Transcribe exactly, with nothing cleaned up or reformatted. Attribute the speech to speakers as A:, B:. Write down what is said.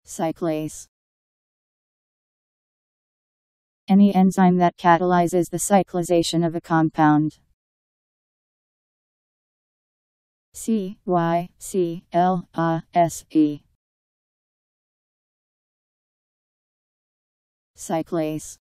A: Cyclase. Any enzyme that catalyzes the cyclization of a compound. C Y C L A S E. Cyclase.